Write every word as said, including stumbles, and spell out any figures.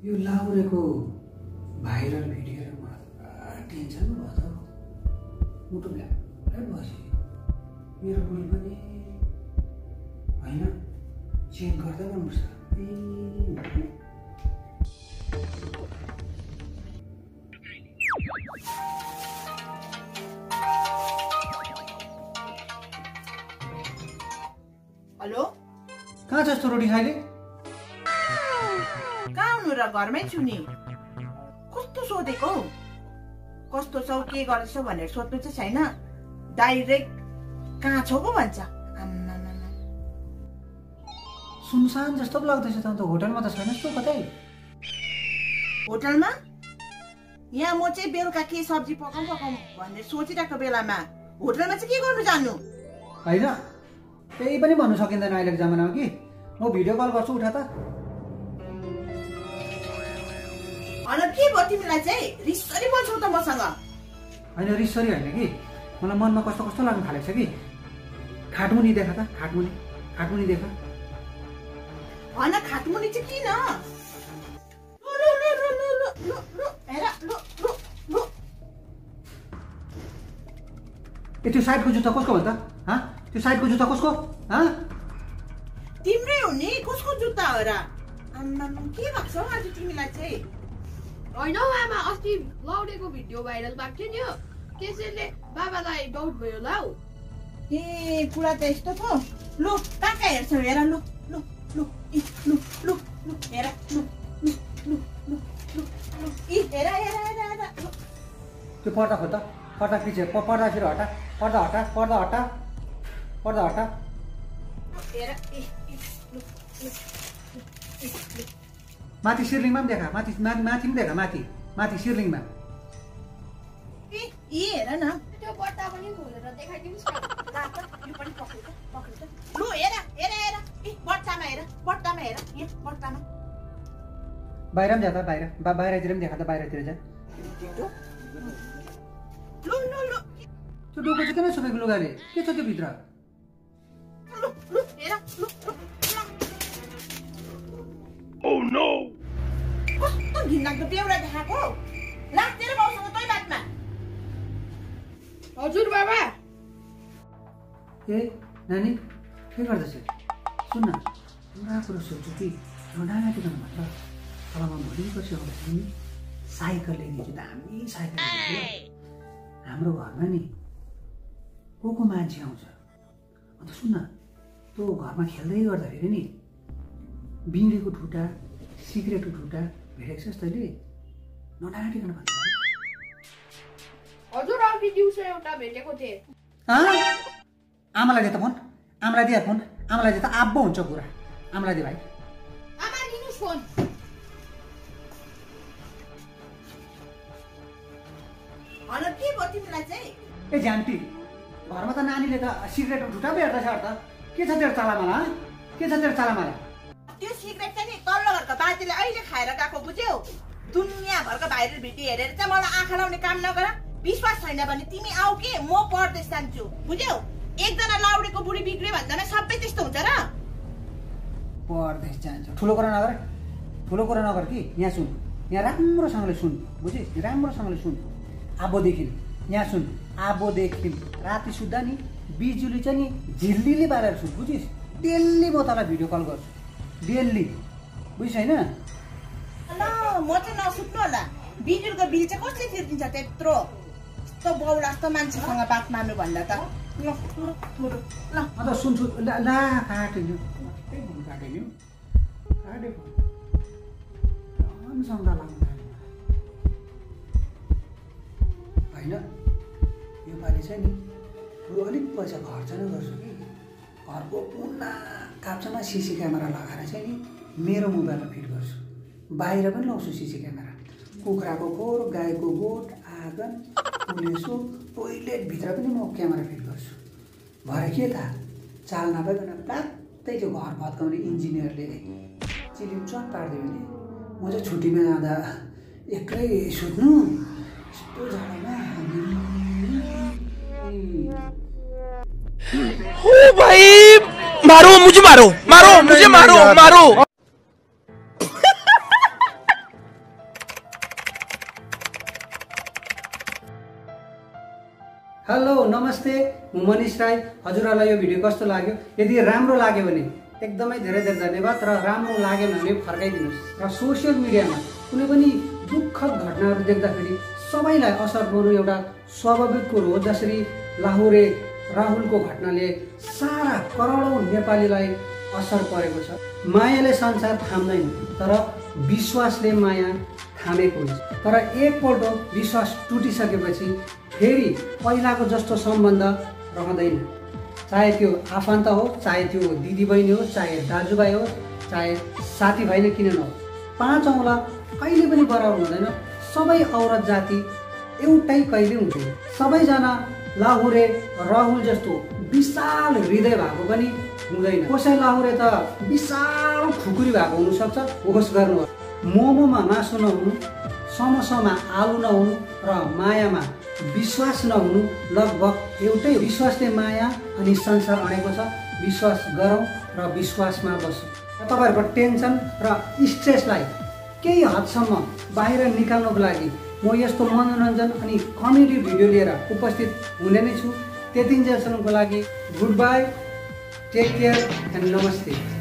यो लाउरेको भाइरल भिडियोले मलाई टेन्सन भयो त। मुटु ब्ल्याक बस्यो। मेरो बुढी पनि होइन चेक गर्दै गर्नुपर्छ। हेलो, कहाँ छस् तँ रोटी खाइले? कहाँ हुनु र? घरमै छु नि। कस्तो सोधेको हौ? कस्तो छौ, के गर्छौ भनेर सोध्नु चाहिँ छैन, डाइरेक्ट कहाँ छौ पो भन्छ। आम्मामामा, सुनसान जस्तो पो लाग्दैछ त। अन्त होटलमा त छैनस् तँ कतै? होटलमा? यहाँ म चाहिँ बेलुका के सब्जी पकाउँ पकाउँ भनेर सोचिरहेको बेलामा होटलमा चाहिँ के गर्नु जानु? होइन, त्यही पनि भन्नु सकिँदैन अहिलेको जमानामा कि म भिडियो कल गर्छु, उठा त। अनि के भयो तिमीलाई चाहिँ? रिसरी बोल्छौ त मसँग? होइन, रिसरी होइन कि, मलाई मनमा कस्तो कस्तो लाग्नु थालेको छ कि। खाटमुनि देखा त, खाटमुनि खाटमुनि देखा। होइन, खाटमुनि चाहिँ किन? लु लु लु लु लु लु लु लु हेर, लु लु लु। ए त्यो साइडको जुत्ता कसको भन्छ? हाँ, त्यो साइडको जुत्ता कसको? हाँ, तिम्रै हो नि। कसको जुत्ता हो र? आम्मा, के भएको छ आज तिमीलाई चाहिँ? होइन हौ आमा, अस्ति लाउडेको भिडियो भाइरल भएको थियो नि, त्यसैले बाबालाई डाउट भयो होला हौ। ए कुरा त यस्तो पो। लु कहाँ कहाँ हेर्छौ? हेर, लु लु लु इ लु लु लु हेर, लु लु लु लु लु लु इ हेर हेर हेर हेर, लु। त्यो पर्दा खोल त, पर्दा खिचे, पर्दा फेरि हटा, पर्दा हटा, पर्दा हटा, पर्दा हटा। हेर, इ इ लु लु इ लु। माथि शिरलिङमा पनि देखा, माथि माथि माथि पनि देखा, माथि माथि शिरलिङमा। इ इ हेर न, त्यो बट्टा पनि खोलेर देखाइदिनुहोस् न। ला त, यो पनि पक्रिन्छ पक्रिन्छ। लु हेर हेर हेर, इ बट्टामा हेर, बट्टामा हेर, यहाँ बट्टामा। बाहिर पनि जा त, बाहिर बा बाहिरतिर पनि देखा त, बाहिरतिर जा। लु लु लु, त्यो डोको चाहिँ किन सुकेको लुगाले? के छ त्यो भित्र? लु लु हेर, लु लु। Oh no! कस्तो घिनलाग्दो बेउरा देखाएको? लाग्दैन बाउसँग तै बातमा। हजुर बाबा। ए नानी, के गर्दैछ? सुन न, एउटा कुरो सोध्छु कि नडाँटिकन भन्छ। तलमा भोलि पछि आउँदैछ नि साइकल ल्याइदिन्छु, दामी साइकल ल्याइदिन्छु। हाम्रो घरमा नि को को मान्छे आउँछ। अन्त सुन न, तँ घरमा खेल्दै गर्दाखेरि नि बिँडेको ठुटा, सिगरेटको ठुटा भेटेको छस् तैँले? नडाँटिकन भन्छ। हजुर अघि दिउँसो एउटा भेटेको थिएँ। आमालाई दे त फोन, आमालाई दिए फोन, आमालाई दे त आब्बो हुन्छ कुरा। आमालाई दे भाइ। आमा दिनुहोस् फोन। होइन के भयो तिमीलाई चाहिँ? ए झ्यान्टी, घरमा त नानीले त सिगरेटको ठुटा पो हेर्दैछ त। के छ तेरो चालामाला? के छ तेरो चालामाला? त्यो सिगरेट चाहिँ नि तल्लो घरको बाजेले अहिले खाएर गएको, बुझ्यौ? दुनियाँभरको भाइरल भिडियो हेरेर चाहिँ मलाई आँखा लाउने काम नगर। विश्वास छैन भने तिमी आऊ कि म परदेश जान्छु, बुझ्यौ? एकजना लाउडेको बुढी बिग्रियो भन्दा सबै त्यस्तो हुन्छ र? परदेश जान्छ, ठुलो कुरा नगर, ठुलो कुरा नगर कि। यहाँ सुन, यहाँ राम्रोसँगले सुन, बुझे? राम्रोसँगले सुन। आबोदेखि यहाँ सुन, आबोदेखि राति सुत्दा नि बिजुली चाहिँ नि झिल्लीले बालेर सुन, बुझिस्? डेली म तँलाई भिडियो कल गर्छु, डेली, बुझिस् होइन? ल म चाहिँ नसुत्नु होला। बिजुलीको बिल चाहिँ कसले तिर्दिन्छ त्यत्रो? यस्तो बौला जस्तो मान्छेसँग बात मार्नु भन्दा त। ल ल ल अन्त सुन सुन, ला ला काट्यो, काट्यो काट्यो राम्रोसँग लाग्नु होइन। योपालि चाहिँ नि बरु अलिक पैसा खर्च नै गर्छु कि घरको कुना काप्चामा सिसी क्यामेरा लगाएर चाहिँ नि मेरो मोबाइलमा फिट गर्छु। बाहिर पनि लाउँछु सिसी क्यामेरा। कुखुराको खोर, गाईको गोठ, आँगन, पुलेसो, टोइलेटभित्र पनि म क्यामेरा फिट गर्छु। भरे के थाहा, चाल नपाइकन प्लात्तै त्यो घर भत्काउने इन्जिनियरले चिलिम चट पारिदियो भने म चाहिँ छुट्टीमा जाँदा एक्लै सुत्नु, यस्तो झडमा। ओ भाई, मारो मुझे, मारो मारो मुझे, मारो मारो। हेलो नमस्ते, म मनिष राई। हजुरहरूलाई यो भिडियो कस्तो लाग्यो? यदि राम्रो लाग्यो भने एकदमै धेरै धेरै धन्यवाद, र राम्रो लागेन भने फर्काइदिनुहोस्। र सोसियल मिडियामा कुनै पनि दुःखद घटनाहरू देख्दाखेरि सबैलाई असर पर्नु एउटा स्वाभाविक कुरो हो। जसरी लाहुरे राहुलको घटनाले सारा करोडौँ नेपालीलाई असर परेको छ। मायाले संसार थाम्दैन, तर विश्वासले माया थामेको हुन्छ। तर एकपल्ट विश्वास टुटिसकेपछि फेरि पहिलाको जस्तो सम्बन्ध रहँदैन। चाहे त्यो आफन्त हो, चाहे त्यो दिदीबहिनी हो, चाहे दाजुभाइ हो, चाहे साथीभाइ नै किन नहोस्, पाँच औँला कहिले पनि बराबर हुँदैन। सबै औरत जाति एउटै कहिले हुँदैन। सबैजना लाहुरे राहुल जस्तो विशाल हृदय भएको पनि हुँदैन। कसै लाहुरे त विशाल खुकुरी भएको हुनसक्छ, होस् गर्नुहोस्। मोमोमा मासु नहुनु, समोसामा आलु नहुनु र मायामा विश्वास नहुनु लगभग एउटै। विश्वासले माया अनि संसार अडेको छ। विश्वास गरौँ र विश्वासमा बसौँ। तपाईँहरूको टेन्सन र स्ट्रेसलाई केही हदसम्म बाहिर निकाल्नको लागि म यस्तो मनोरञ्जन अनि कमेडी भिडियो लिएर उपस्थित हुने नै छु। त्यतिन्जेलसम्मको लागि good bye, take care and नमस्ते।